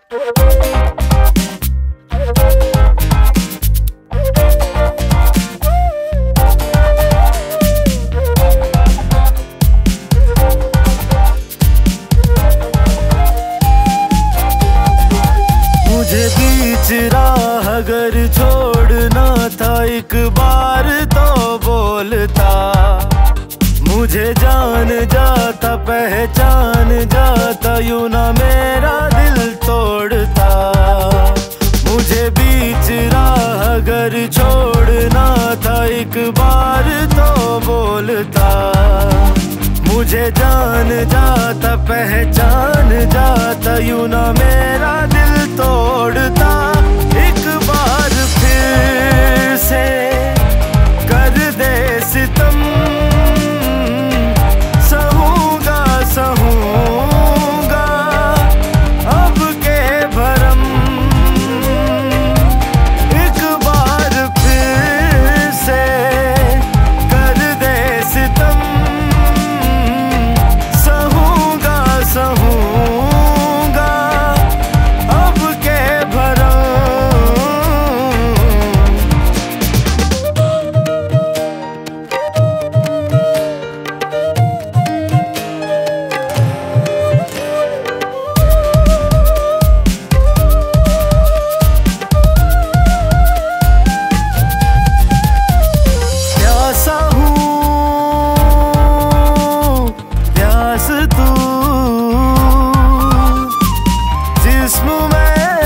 मुझे बीच राह अगर छोड़ना था एक बार तो बोलता, मुझे जान जाता पहचान जाता यूं ना मेरा दिल तोड़ता। मुझे बीच राह अगर छोड़ना था एक बार तो बोलता, मुझे जान जाता पहचान जाता यूं ना मेरा दिल तोड़ता। एक बार फिर से कर दे सितम, सहूंगा सहूंगा अब के भरम। एक बार फिर से कर दे सितम, सहूंगा सहूंगा अब के भरम। प्यासा हूँ प्यास तू, जिस्म में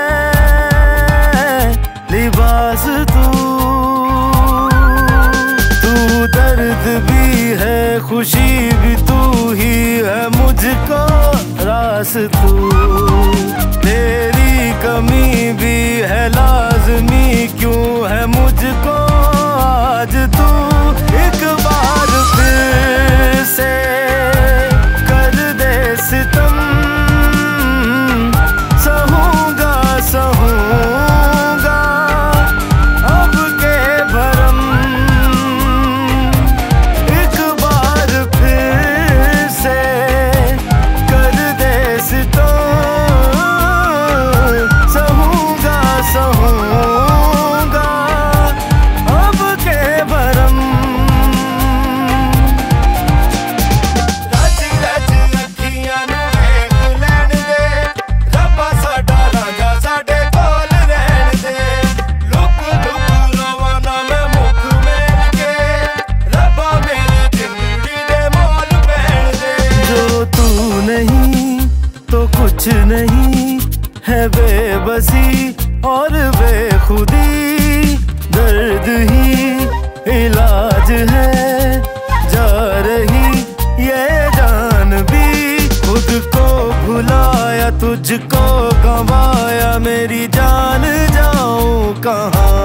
लिबास तू। तू दर्द भी है खुशी भी तू ही है मुझको रास तू। तेरी कमी भी है लाज़मी क्यों है मुझको आज तू। एक बार फिर से कर दे सितम, सहूंगा सहूंगा अब के भरम। एक बार फिर से कर दे सितम, सहूंगा सहूंगा अब के भरम। रच रच अखियां नूं वेख लैण दे, रब्बा साडा राजा साडे कोल रहण दे। लुक लुक रोवां ना मैं मुख मेल के, रब्बा मेरी जिंदगी दे मोल पैण दे। जो तू नहीं तो कुछ नहीं है बेबसी और बेखुदी। दर्द ही इलाज है, जा रही ये जान भी। खुद को भुलाया तुझको गंवाया, मेरी जान जाऊं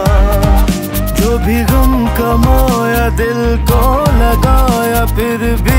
कहाँ। जो भी गम कमाया दिल को लगाया, फिर भी